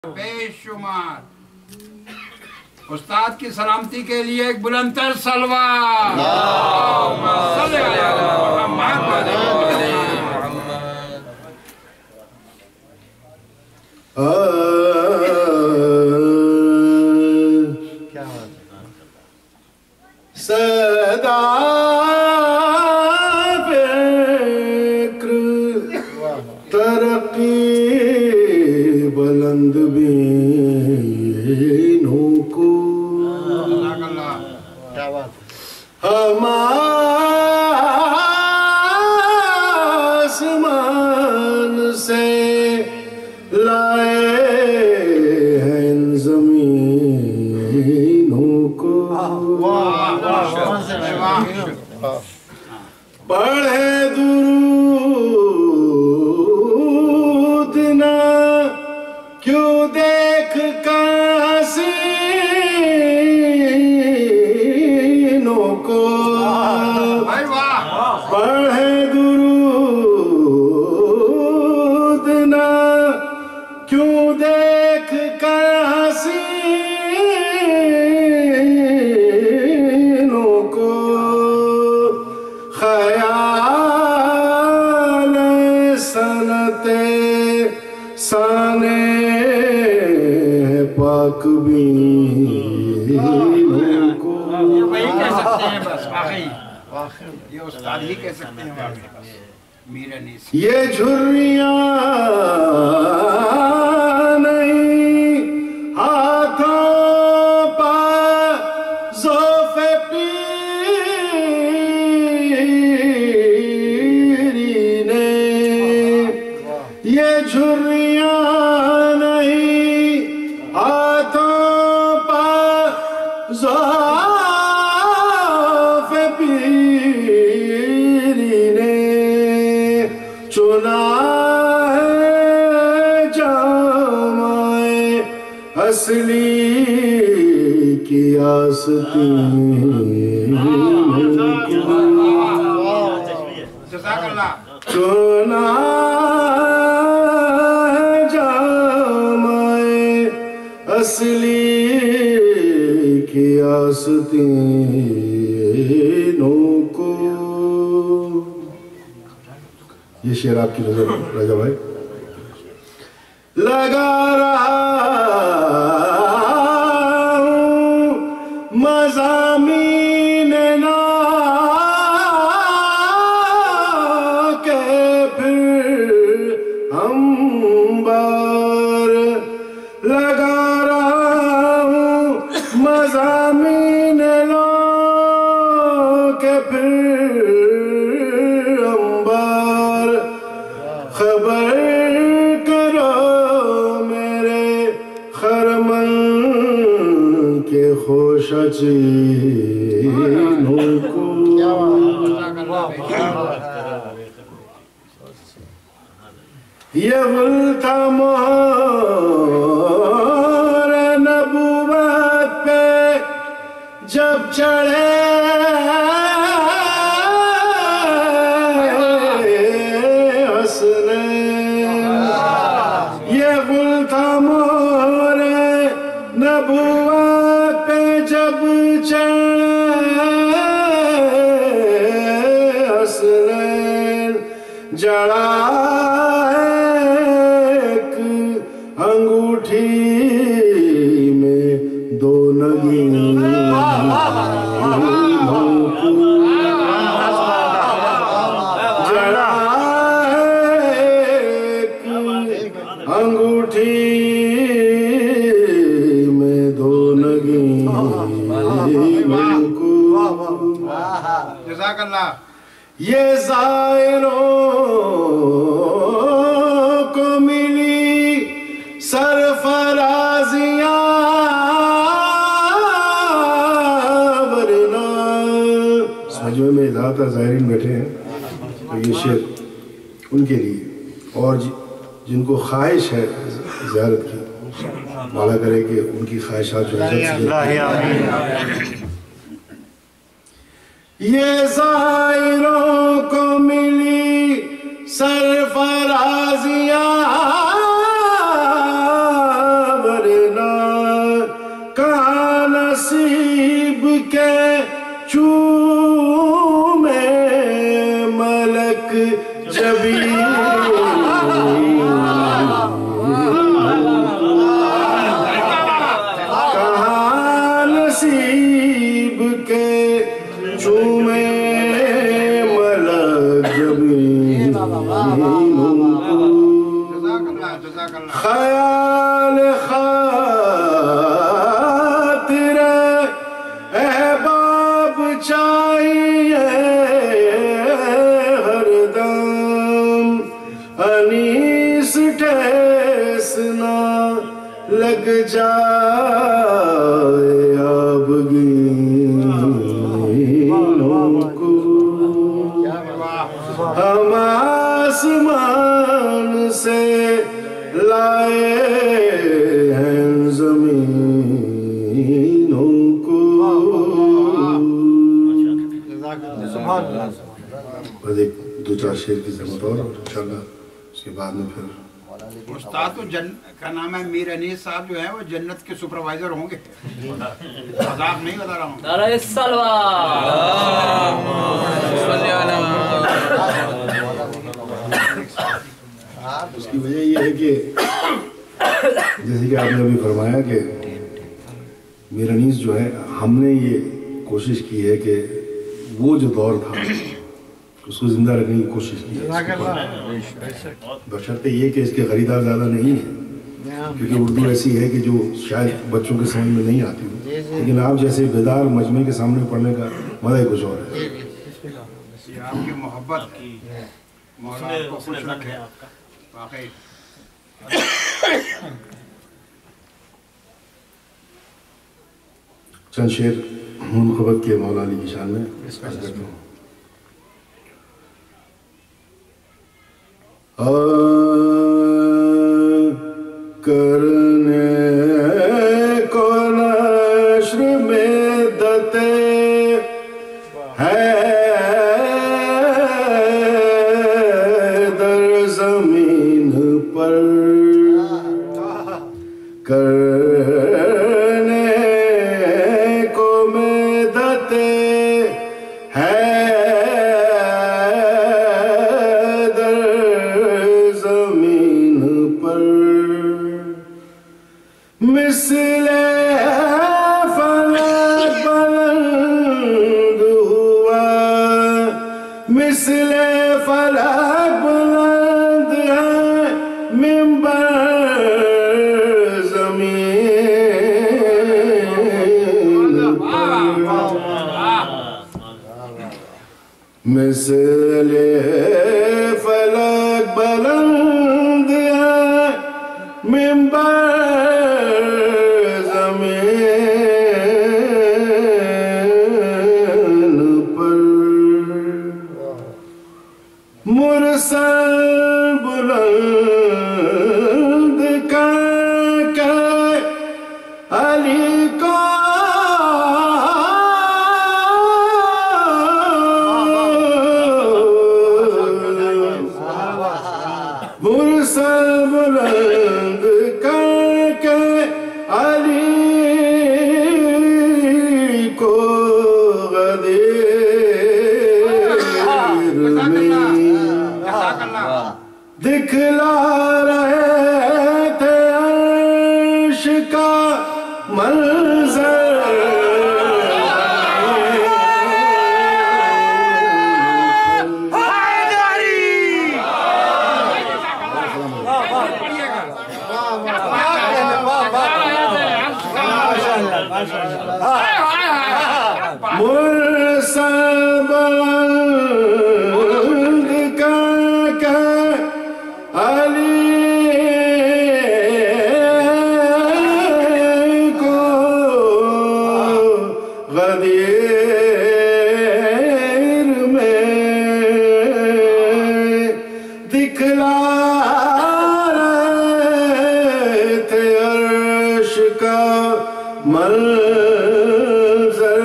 بے شمار استاد کی سلامتی کے لیے ایک بلند تر سلوات صلی اللہ محمد صدا فکر ترقی بلند بینوں کو ہم آسمان سے لائے ہیں ان زمینوں کو پڑھے درود نہ کیوں دیکھ کر حسینوں کو پڑھے درود نہ کیوں دیکھ کر حسینوں کو خیال سنت سانے پاک بینوں کو وہی کہہ سکتے ہیں بس واقعی یہ استاد ہی کہہ سکتے ہیں میرا نیسی یہ جھریاں نہیں ہاتھوں پر زوف پیری نے یہ جھریاں نہیں ہاتھوں پر زوف پیری نے چنا ہے جامع اصلی کی آستینوں کو جزاک اللہ چنا ہے جامع اصلی کی آستینوں کو یہ شعر آپ کی نظر راجہ بھائی لگا رہا ہوں مضامین نا کے پھر ہم بار لگا رہا ہوں مضامین نا کے پھر ہم بار خبر کرو میرے خرمن کے خوش چینوں کو یہ گل تھا مہر نبوت پہ جب چڑھے یہ گل تھا مہر نبوت پہ جب چڑھے حسنین جڑا ایک انگوٹھی میں دو نگینوں جڑا ایک انگوٹھی میں دو نگینوں کو جزاک اللہ یہ زائروں کو ملی سرفرازیاں ورنہ سمجھو میں زیادہ زائرین بیٹھے ہیں تو یہ شعر ان کے لیے اور جن کو خواہش ہے زیارت کی مولا کرے کہ ان کی خواہشات جو ہے یہ زائروں کو ملی سرفرازیاں کے چومے ملک جبین کہاں نصیب کے چومے ملک جبین خیال خاطر احباب چاہیے ہر دم انیس ٹھیس نہ لگ جائے آبگینوں کو ہم آسمان سے لائے ہیں زمینوں کو. بس ایک دو چار شعر کی ضرورت اور انشاءاللہ اس کے بعد میں پھر استاد تو کا نام ہے میر انیس صاحب جو ہیں وہ جنت کے سپروائزر ہوں گے. مذاق نہیں بتا رہا ہوں. نعرہ صلوات. اس کی وجہ یہ ہے کہ جیسے کہ آپ نے ابھی فرمایا کہ میر انیس جو ہے ہم نے یہ کوشش کی ہے کہ وہ جو دور تھا اس کو زندہ رکھنے کی کوشش کی ہے بشرطِ یہ کہ اس کے خریدار زیادہ نہیں ہیں کیونکہ اردو ایسی ہے کہ جو شاید بچوں کے سمجھ میں نہیں آتی لیکن آپ جیسے بیدار مجمع کے سامنے پڑھنے کا مزہ ہی کچھ اور ہے. آپ کی محبت مولا آپ کو خوش رکھے واقعی. چند شعر منقبت کے مولا علی کی شان میں عرض کرتا ہوں. کرنے کو نشر میں دتے ہے در زمین پر کرنے کو میں دتے ہے مثل فلک بلند ہوا مثل فلک بلند ہے منبر زمین پر مثل فلک بلند ہے منبر مرسل بلند کر کے علی کو مرسل بلند کر کے علی کو دکھلا رہے تھے عرش کا منظر مرسل بلند کر کے علی کو غدیر میں دکھلا رہے تھے عرش کا منظر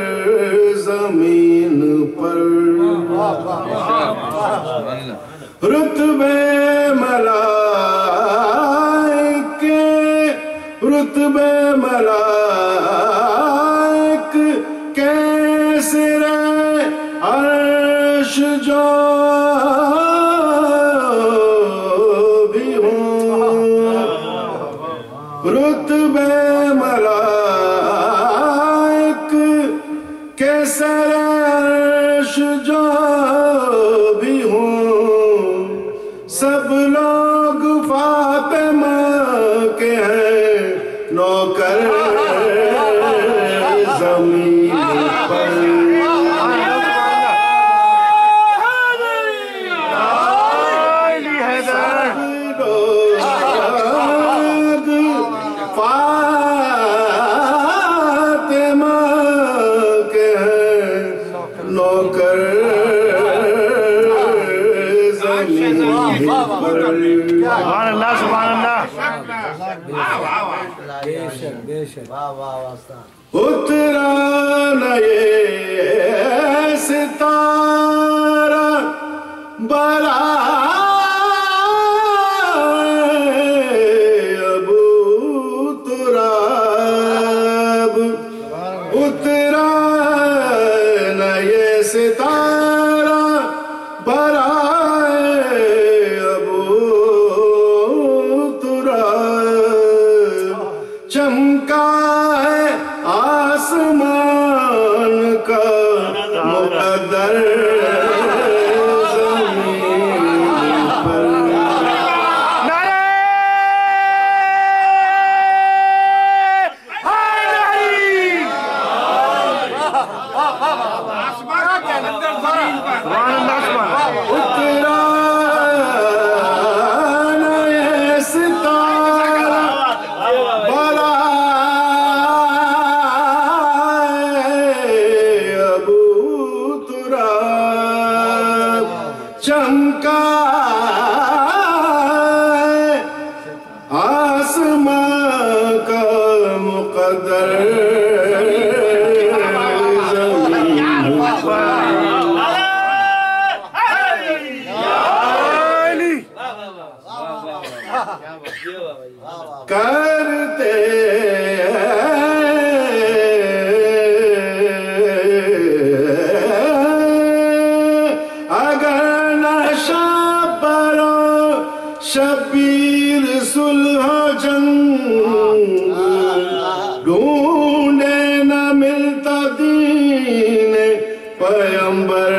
زمین پر رتبے ملائک جو بھی ہوں رتبے ملائک کے سر عرش جو بھی ہوں سب لوگ فاطمہ کے ہیں نوکر زمین پر فاطمہ کے ہیں نوکر زمین پر سبحان اللہ سبحان اللہ اترا نہ یہ ستارہ برائے ابو تراب اترا نہ یہ ستارہ برائے ابو تراب چمکا ہے آسمان کا مقدر زمین پر اترا نہ یہ ستارہ برائے ابو تراب چمکا آسمان کا مقدر زمین پر کرتے اگر نشہ برو شبیر صلح جنگ ڈھونڈے نہ ملتا دین پیمبر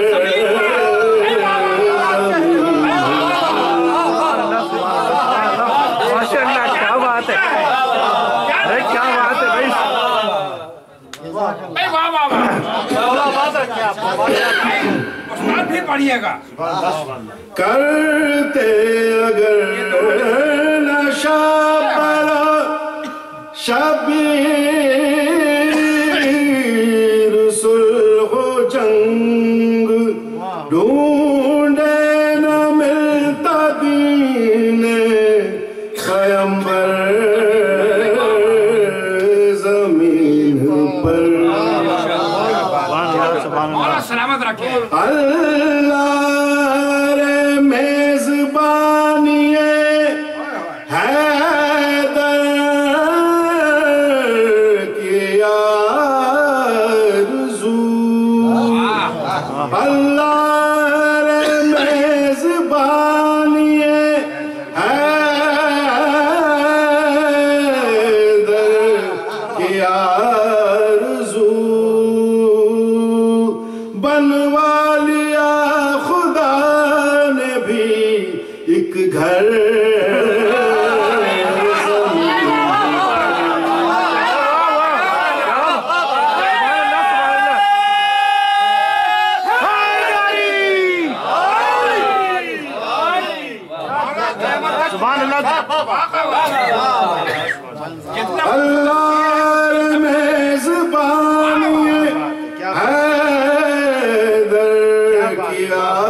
استاد بھی پڑھیے گا کرتے اگر نشہ برا شبیر صلح جنگ ڈھونڈے نہ ملتا دین پیمبر زمین پر سلامت رکھے اللہ رے میزبانی حیدر کی آرزو اللہ رے میزبانی حیدر کی آرزو بنوا لیا خدا نے بھی ایک گھر اللہ میزبانی حیدر کی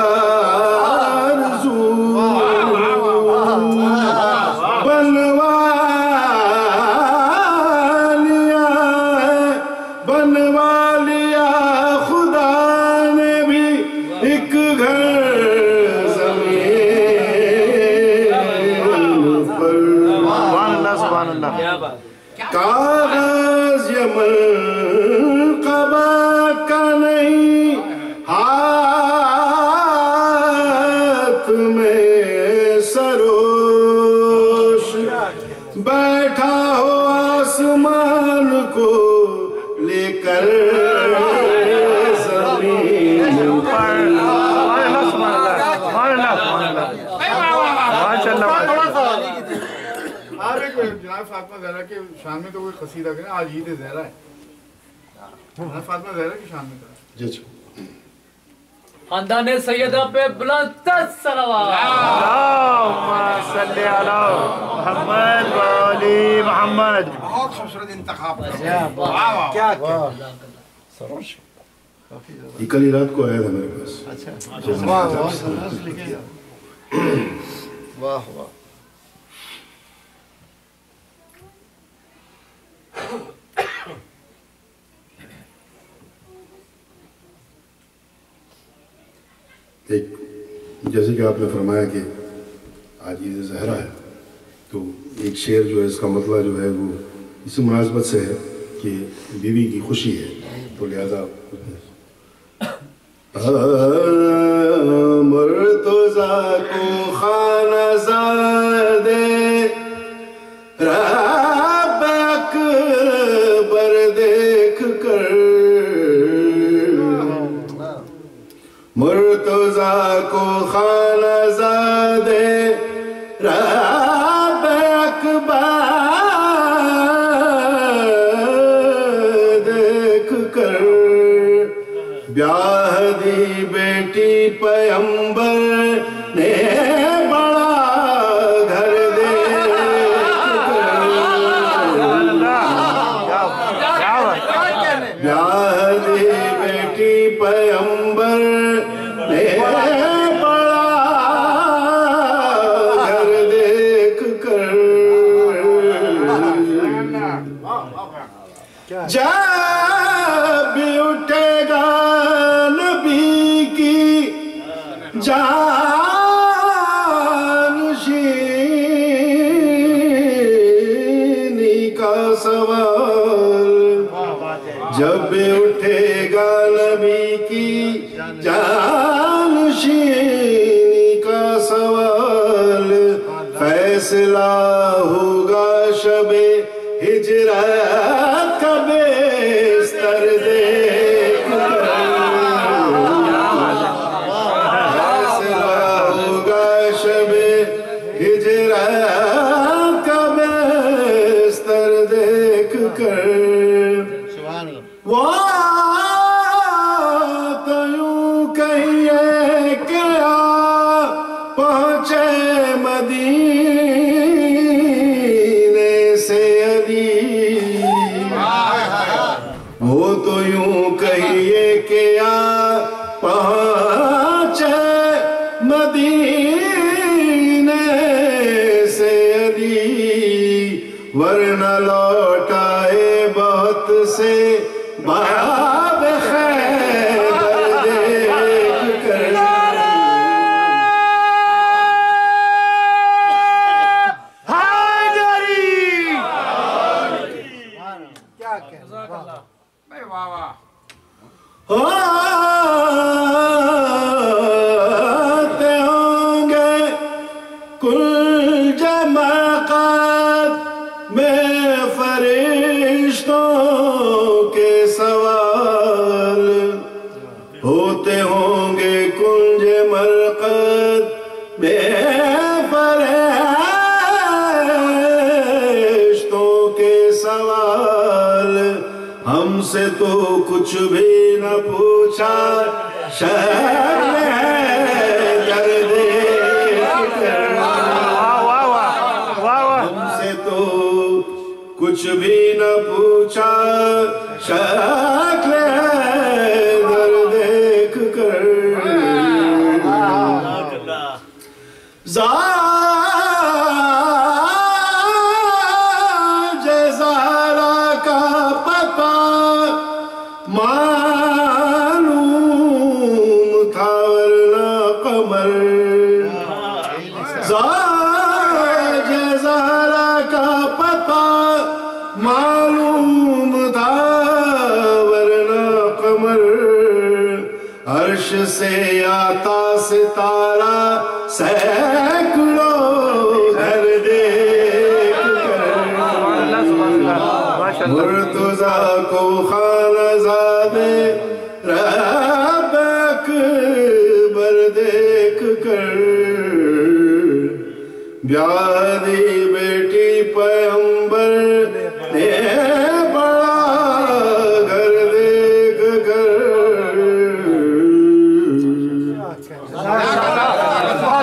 آرزو بنوا لیا خدا نے بھی ایک گھر زمین پر کاغذ یمن قبا کا نہیں बैठा हो आसमान को लेकर जमीन पर। जनाब फातिमा ज़हरा के शान में तो कोई कसीदा करें, आज ईद ज़हरा है, जनाब फातिमा ज़हरा की शान में करें। जी खानदान सैयदा पे बुलंद सलावत। अल्लाहुम्मा सल्ली अला मुहम्मद व आलि मुहम्मद। बहुत खूबसूरत इंतखाब। वाह वाह क्या ये कल ही रात को आया था मेरे पास। अच्छा वाह वाह वाह। एक जैसे कि आपने फरमाया कि आज ईद ज़हरा है, तो एक शेर जो है इसका मतलब जो है वो इसी मुनासबत से है कि बीवी की खुशी है, तो लिहाजा मर्तज़ा को खाना ज़ादे रब अकबर देख कर, मुर्तज़ा को खाना ज़ादे रब अकबर देख कर, ब्याह दी बेटी पैगंबर ने बड़ा घर देख कर, ब्याह दी बेटी पैगंबर ने बड़ा घर देख कर, जब भी उठेगा नबी की जानशीनी का सवाल, जब भी उठेगा नबी की जानशीनी का सवाल, फैसला होगा शबे हिजरत का बेस्तर देख कर, फैसला होगा शबे हिजरत का बेस्तर देख कर, वो तो यूं कहिए क्या पहुँचे मदीने से अली, वो तो यूं कहिए क्या पहुँचे मदीने से अली, वरना लौट आए बहुत से बाब खैबर देख कर, भाई वाह वाह। होते होंगे कुल जमात में फरिश्तों के सवाल, होते होंगे कुंज मरकत में फरिश्तों के सवाल, हमसे तो कुछ भी न पूछा शर्म है दर्द हमसे तो कुछ भी न पूछा शक्ल है दर्द देख कर, ज़ारा का पता मालूम था वरना कमर, ज़ारा का पता मालूम था वरना कमर, अर्श से आता सितारा सैकड़ों घर देख कर, मुर्तजा को खानज़ादे रब अकबर देख कर, ब्यादी बेटी पैगंबर